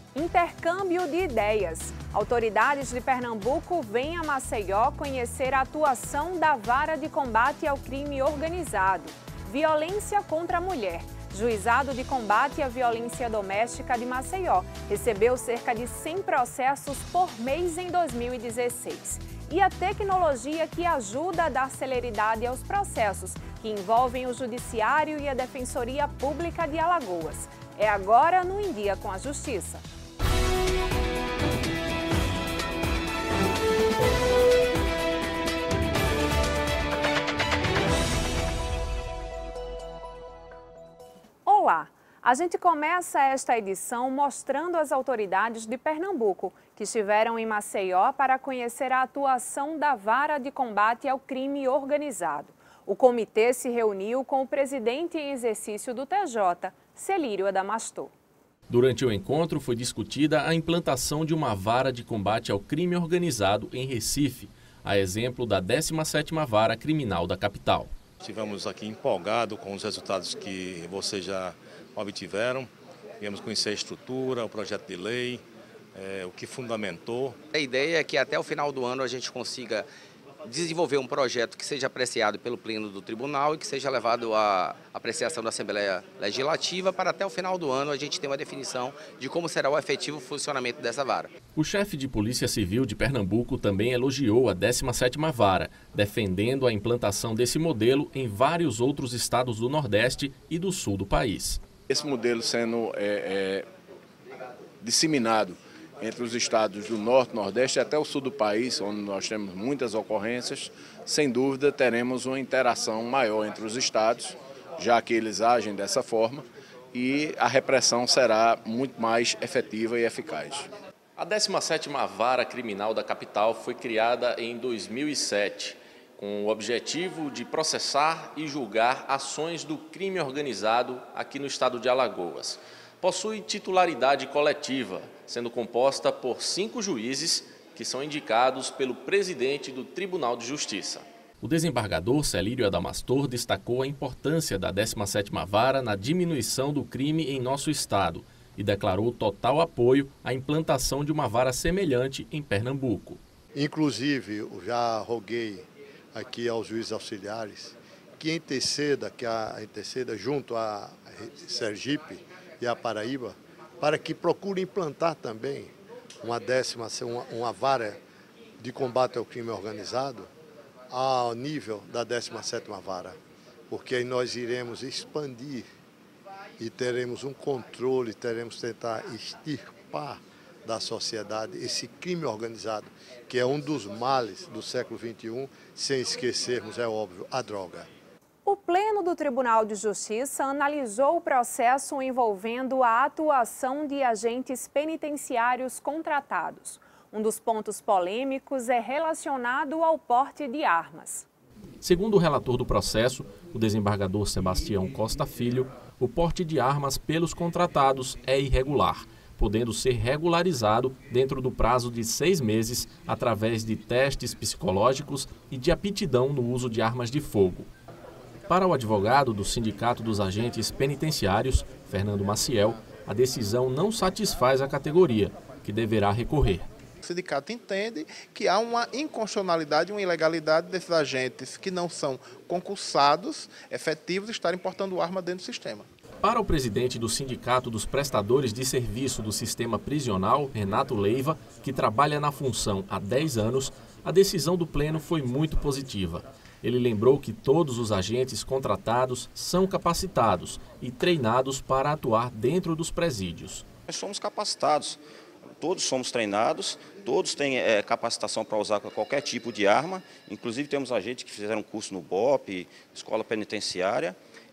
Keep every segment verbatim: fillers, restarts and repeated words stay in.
Intercâmbio de ideias. Autoridades de Pernambuco vêm a Maceió conhecer a atuação da Vara de Combate ao Crime Organizado. Violência contra a mulher. Juizado de Combate à Violência Doméstica de Maceió recebeu cerca de cem processos por mês em dois mil e dezesseis. E a tecnologia que ajuda a dar celeridade aos processos, que envolvem o Judiciário e a Defensoria Pública de Alagoas. É agora no Em Dia com a Justiça. Olá! A gente começa esta edição mostrando as autoridades de Pernambuco que estiveram em Maceió para conhecer a atuação da Vara de Combate ao Crime Organizado. O comitê se reuniu com o presidente em exercício do T J, Celírio Adamastor. Durante o encontro foi discutida a implantação de uma vara de combate ao crime organizado em Recife, a exemplo da décima sétima Vara Criminal da capital. Estivemos aqui empolgados com os resultados que vocês já obtiveram. Viemos conhecer a estrutura, o projeto de lei, é, o que fundamentou. A ideia é que até o final do ano a gente consiga desenvolver um projeto que seja apreciado pelo Pleno do Tribunal e que seja levado à apreciação da Assembleia Legislativa para até o final do ano a gente ter uma definição de como será o efetivo funcionamento dessa vara. O chefe de Polícia Civil de Pernambuco também elogiou a décima sétima Vara, defendendo a implantação desse modelo em vários outros estados do Nordeste e do Sul do país. Esse modelo sendo é, é, disseminado entre os estados do Norte, Nordeste e até o Sul do país, onde nós temos muitas ocorrências, sem dúvida teremos uma interação maior entre os estados, já que eles agem dessa forma, e a repressão será muito mais efetiva e eficaz. A décima sétima Vara Criminal da capital foi criada em dois mil e sete, com o objetivo de processar e julgar ações do crime organizado aqui no estado de Alagoas. Possui titularidade coletiva, sendo composta por cinco juízes que são indicados pelo presidente do Tribunal de Justiça. O desembargador Celírio Adamastor destacou a importância da décima sétima Vara na diminuição do crime em nosso estado e declarou total apoio à implantação de uma vara semelhante em Pernambuco. Inclusive, eu já roguei aqui aos juízes auxiliares que interceda, que a interceda junto a Sergipe e a Paraíba, para que procure implantar também uma décima, uma, uma vara de combate ao crime organizado ao nível da décima sétima Vara, porque aí nós iremos expandir e teremos um controle, teremos tentar extirpar da sociedade esse crime organizado, que é um dos males do século vinte e um, sem esquecermos, é óbvio, a droga. O Pleno do Tribunal de Justiça analisou o processo envolvendo a atuação de agentes penitenciários contratados. Um dos pontos polêmicos é relacionado ao porte de armas. Segundo o relator do processo, o desembargador Sebastião Costa Filho, o porte de armas pelos contratados é irregular, podendo ser regularizado dentro do prazo de seis meses através de testes psicológicos e de aptidão no uso de armas de fogo. Para o advogado do Sindicato dos Agentes Penitenciários, Fernando Maciel, a decisão não satisfaz a categoria, que deverá recorrer. O sindicato entende que há uma inconstitucionalidade, uma ilegalidade desses agentes que não são concursados, efetivos, estarem portando arma dentro do sistema. Para o presidente do Sindicato dos Prestadores de Serviço do Sistema Prisional, Renato Leiva, que trabalha na função há dez anos, a decisão do Pleno foi muito positiva. Ele lembrou que todos os agentes contratados são capacitados e treinados para atuar dentro dos presídios. Nós somos capacitados, todos somos treinados, todos têm é, capacitação para usar qualquer tipo de arma. Inclusive temos agentes que fizeram curso no B O P, escola penitenciária.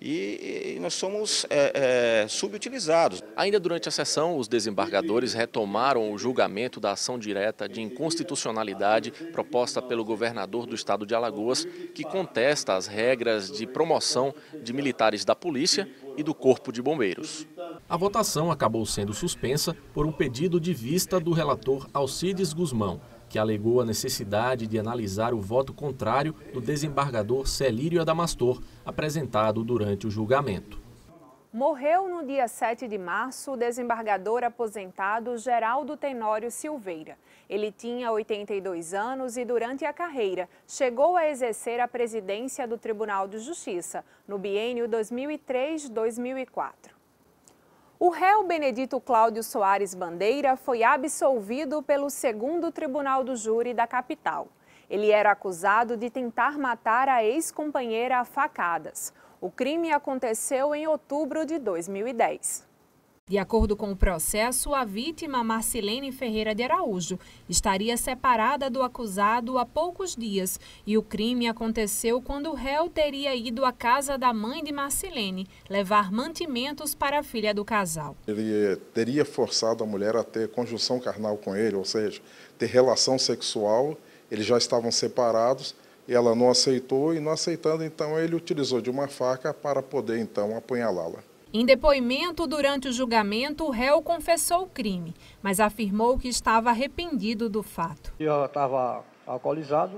E nós somos é, é, subutilizados. Ainda durante a sessão, os desembargadores retomaram o julgamento da ação direta de inconstitucionalidade proposta pelo governador do estado de Alagoas, que contesta as regras de promoção de militares da polícia e do Corpo de Bombeiros. A votação acabou sendo suspensa por um pedido de vista do relator Alcides Guzmão, que alegou a necessidade de analisar o voto contrário do desembargador Celírio Adamastor, apresentado durante o julgamento. Morreu no dia sete de março o desembargador aposentado Geraldo Tenório Silveira. Ele tinha oitenta e dois anos e, durante a carreira, chegou a exercer a presidência do Tribunal de Justiça, no biênio dois mil e três a dois mil e quatro. O réu Benedito Cláudio Soares Bandeira foi absolvido pelo segundo Tribunal do Júri da capital. Ele era acusado de tentar matar a ex-companheira a facadas. O crime aconteceu em outubro de dois mil e dez. De acordo com o processo, a vítima, Marcilene Ferreira de Araújo, estaria separada do acusado há poucos dias e o crime aconteceu quando o réu teria ido à casa da mãe de Marcilene levar mantimentos para a filha do casal. Ele teria forçado a mulher a ter conjunção carnal com ele, ou seja, ter relação sexual. Eles já estavam separados. Ela não aceitou e, não aceitando, então, ele utilizou de uma faca para poder, então, apunhalá-la. Em depoimento durante o julgamento, o réu confessou o crime, mas afirmou que estava arrependido do fato. Eu estava alcoolizado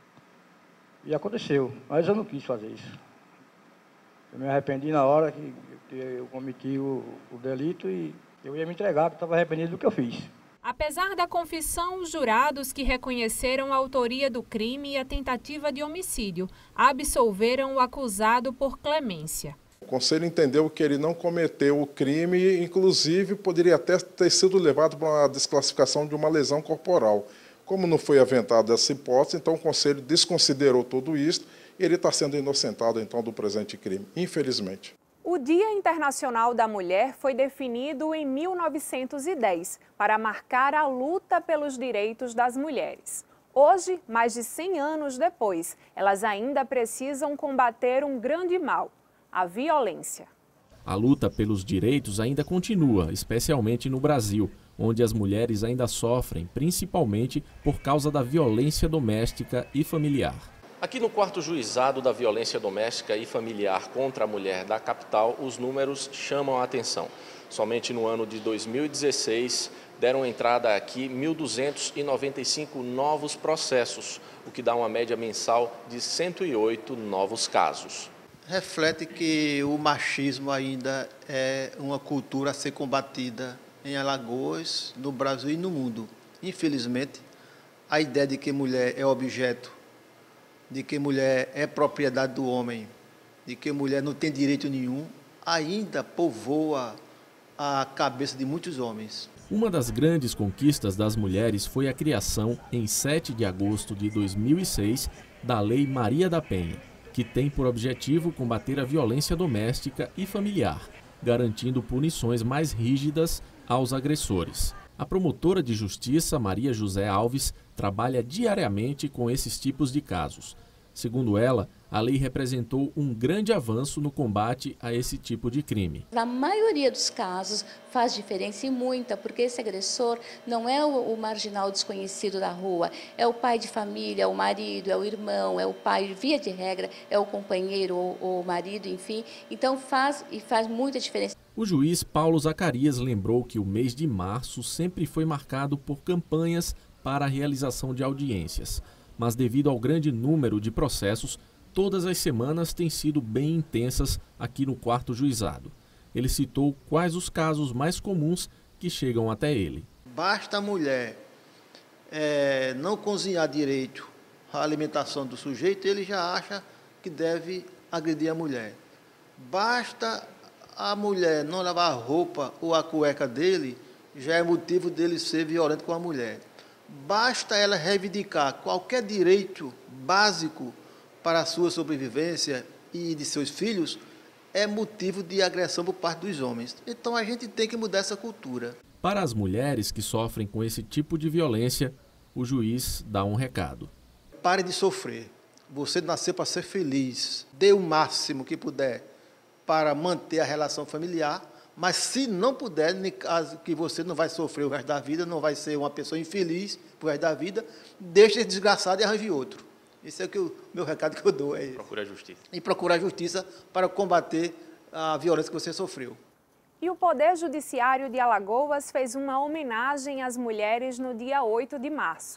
e aconteceu, mas eu não quis fazer isso. Eu me arrependi na hora que, que eu cometi o, o delito e eu ia me entregar, porque estava arrependido do que eu fiz. Apesar da confissão, os jurados que reconheceram a autoria do crime e a tentativa de homicídio absolveram o acusado por clemência. O conselho entendeu que ele não cometeu o crime, inclusive poderia até ter sido levado para uma desclassificação de uma lesão corporal. Como não foi aventada essa hipótese, então o conselho desconsiderou tudo isso e ele está sendo inocentado então do presente crime, infelizmente. O Dia Internacional da Mulher foi definido em mil novecentos e dez para marcar a luta pelos direitos das mulheres. Hoje, mais de cem anos depois, elas ainda precisam combater um grande mal: a violência. A luta pelos direitos ainda continua, especialmente no Brasil, onde as mulheres ainda sofrem, principalmente por causa da violência doméstica e familiar. Aqui no quarto juizado da violência doméstica e familiar contra a mulher da capital, os números chamam a atenção. Somente no ano de dois mil e dezesseis deram entrada aqui mil duzentos e noventa e cinco novos processos, o que dá uma média mensal de cento e oito novos casos. Reflete que o machismo ainda é uma cultura a ser combatida em Alagoas, no Brasil e no mundo. Infelizmente, a ideia de que mulher é objeto, de que mulher é propriedade do homem, de que mulher não tem direito nenhum, ainda povoa a cabeça de muitos homens. Uma das grandes conquistas das mulheres foi a criação, em sete de agosto de dois mil e seis, da Lei Maria da Penha, que tem por objetivo combater a violência doméstica e familiar, garantindo punições mais rígidas aos agressores. A promotora de justiça, Maria José Alves, trabalha diariamente com esses tipos de casos. Segundo ela, a lei representou um grande avanço no combate a esse tipo de crime. Na maioria dos casos faz diferença e muita, porque esse agressor não é o, o marginal desconhecido da rua, é o pai de família, é o marido, é o irmão, é o pai, via de regra, é o companheiro ou o marido, enfim. Então faz e faz muita diferença. O juiz Paulo Zacarias lembrou que o mês de março sempre foi marcado por campanhas para a realização de audiências, mas devido ao grande número de processos, todas as semanas têm sido bem intensas aqui no quarto juizado. Ele citou quais os casos mais comuns que chegam até ele. Basta a mulher é, não cozinhar direito a alimentação do sujeito, ele já acha que deve agredir a mulher. Basta a mulher não lavar a roupa ou a cueca dele, já é motivo dele ser violento com a mulher. Basta ela reivindicar qualquer direito básico para a sua sobrevivência e de seus filhos, é motivo de agressão por parte dos homens. Então a gente tem que mudar essa cultura. Para as mulheres que sofrem com esse tipo de violência, o juiz dá um recado. Pare de sofrer. Você nasceu para ser feliz. Dê o máximo que puder para manter a relação familiar, mas se não puder, no caso que você não vai sofrer o resto da vida, não vai ser uma pessoa infeliz o resto da vida, deixe esse desgraçado e arranje outro. Esse é o que o meu recado que eu dou. É Procure a justiça. E procurar a justiça para combater a violência que você sofreu. E o Poder Judiciário de Alagoas fez uma homenagem às mulheres no dia oito de março.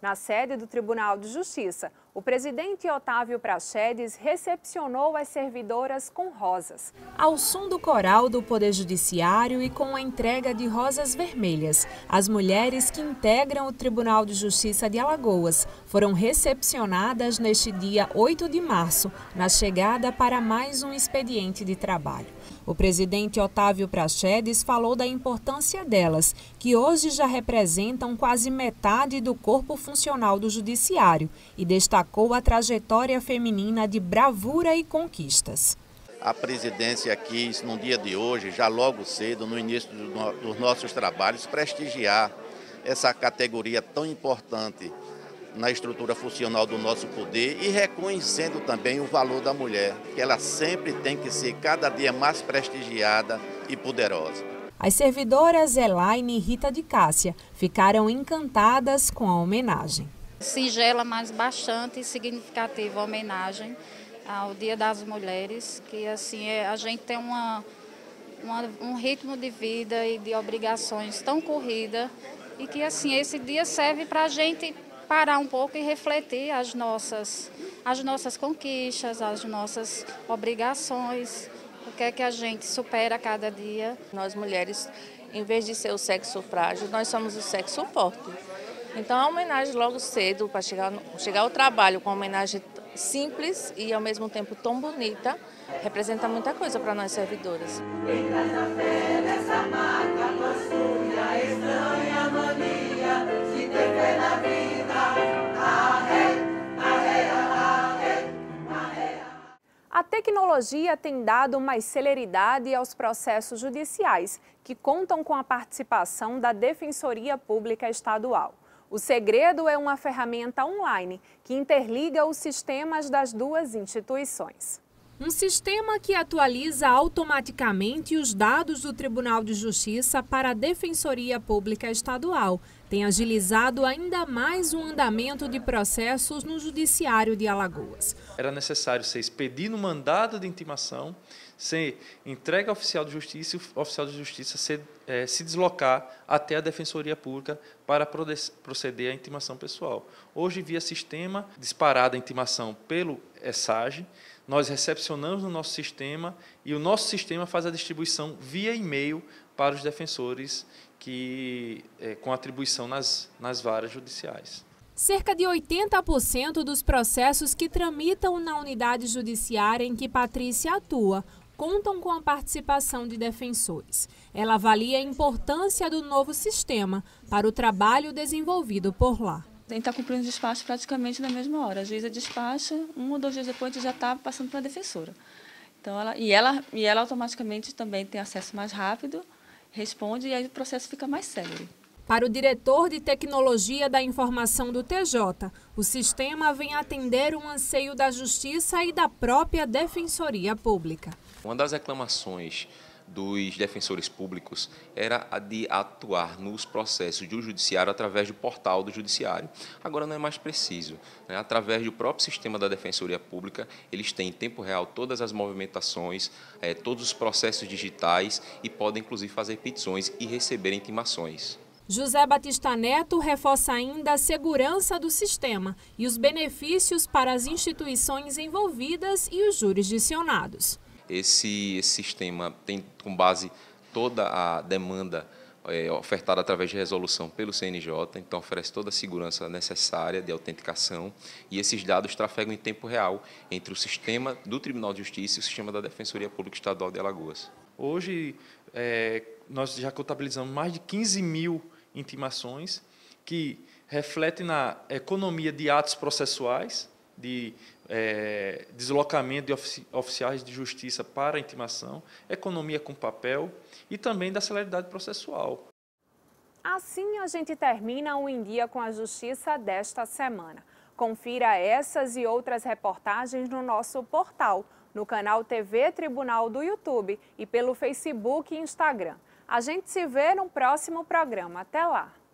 Na sede do Tribunal de Justiça, o presidente Otávio Praxedes recepcionou as servidoras com rosas. Ao som do coral do Poder Judiciário e com a entrega de rosas vermelhas, as mulheres que integram o Tribunal de Justiça de Alagoas foram recepcionadas neste dia oito de março, na chegada para mais um expediente de trabalho. O presidente Otávio Praxedes falou da importância delas, que hoje já representam quase metade do corpo funcional do Judiciário, e destacou a trajetória feminina de bravura e conquistas. A presidência quis, no dia de hoje, já logo cedo, no início dos nossos trabalhos, prestigiar essa categoria tão importante na estrutura funcional do nosso poder e reconhecendo também o valor da mulher, que ela sempre tem que ser cada dia mais prestigiada e poderosa. As servidoras Elaine e Rita de Cássia ficaram encantadas com a homenagem. Singela, mas bastante significativa homenagem ao Dia das Mulheres, que assim a gente tem uma, uma, um ritmo de vida e de obrigações tão corrida e que assim esse dia serve para a gente parar um pouco e refletir as nossas, as nossas conquistas, as nossas obrigações, o que é que a gente supera a cada dia. Nós mulheres, em vez de ser o sexo frágil, nós somos o sexo forte. Então a homenagem logo cedo, para chegar, chegar ao trabalho com uma homenagem simples e ao mesmo tempo tão bonita, representa muita coisa para nós servidoras. Quem traz na fé dessa marca possui a estranha mania de ter fé na vida. A tecnologia tem dado mais celeridade aos processos judiciais, que contam com a participação da Defensoria Pública Estadual. O segredo é uma ferramenta online que interliga os sistemas das duas instituições. Um sistema que atualiza automaticamente os dados do Tribunal de Justiça para a Defensoria Pública Estadual tem agilizado ainda mais o andamento de processos no Judiciário de Alagoas. Era necessário ser expedido um mandado de intimação, ser entregue ao oficial de justiça e o oficial de justiça ser, é, se deslocar até a Defensoria Pública para proceder à intimação pessoal. Hoje, via sistema, disparada a intimação pelo ESAGE, nós recepcionamos no nosso sistema e o nosso sistema faz a distribuição via e-mail para os defensores que, é, com atribuição nas, nas varas judiciais. Cerca de oitenta por cento dos processos que tramitam na unidade judiciária em que Patrícia atua contam com a participação de defensores. Ela avalia a importância do novo sistema para o trabalho desenvolvido por lá. A gente está cumprindo o despacho praticamente na mesma hora. A juíza despacha, um ou dois dias depois a gente já está passando para a defensora. Então, ela, e, ela, e ela automaticamente também tem acesso mais rápido, responde e aí o processo fica mais célere. Para o diretor de Tecnologia da Informação do T J, o sistema vem atender um anseio da Justiça e da própria Defensoria Pública. Uma das reclamações dos defensores públicos era a de atuar nos processos do judiciário através do portal do judiciário. Agora não é mais preciso, né? Através do próprio sistema da Defensoria Pública, eles têm em tempo real todas as movimentações, eh, todos os processos digitais e podem inclusive fazer petições e receber intimações. José Batista Neto reforça ainda a segurança do sistema e os benefícios para as instituições envolvidas e os jurisdicionados. Esse, esse sistema tem com base toda a demanda é, ofertada através de resolução pelo C N J, então oferece toda a segurança necessária de autenticação e esses dados trafegam em tempo real entre o sistema do Tribunal de Justiça e o sistema da Defensoria Pública Estadual de Alagoas. Hoje, é, nós já contabilizamos mais de quinze mil intimações que refletem na economia de atos processuais, de é, deslocamento de ofici oficiais de justiça para a intimação, economia com papel e também da celeridade processual. Assim a gente termina o Em Dia com a Justiça desta semana. Confira essas e outras reportagens no nosso portal, no canal T V Tribunal do YouTube e pelo Facebook e Instagram. A gente se vê no próximo programa. Até lá!